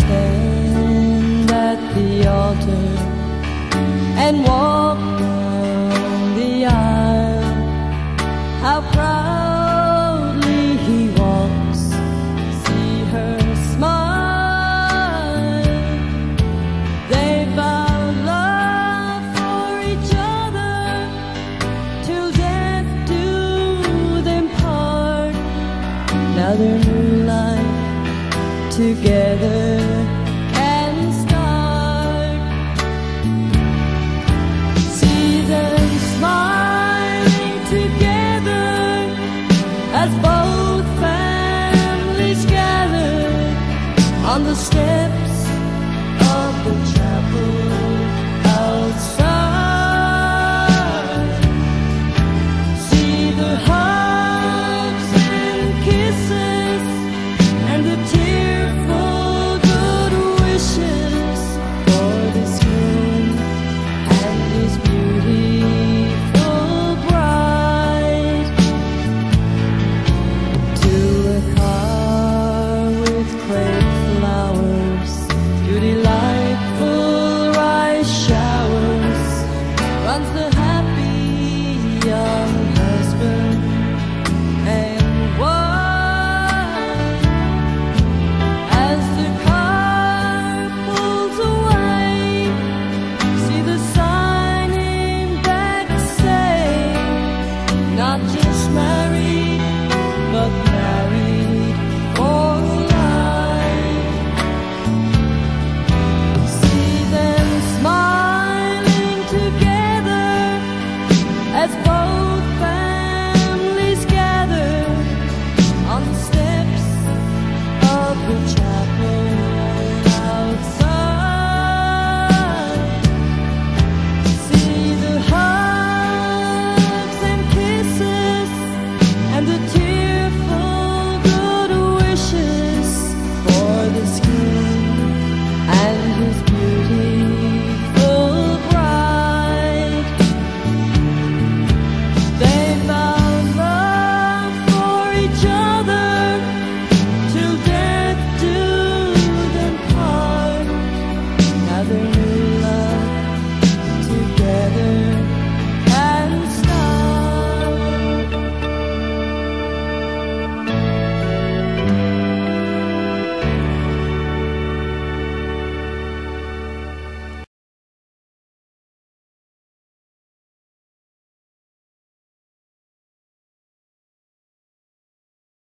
stand at the altar and walk down the aisle. How proudly he walks, see her smile. They vowed love for each other till death do them part. Now their new life together can start. See them smiling together as both families gather on the steps of the chapel outside. See the hugs and kisses and the tearful good wishes for this groom and his beautiful bride. To a car with crepe flowers, through delightful rice showers, runs the happy young husband and wife. As the car pulls away, see the sign in back say, not just married, but married for life. See them smiling together as both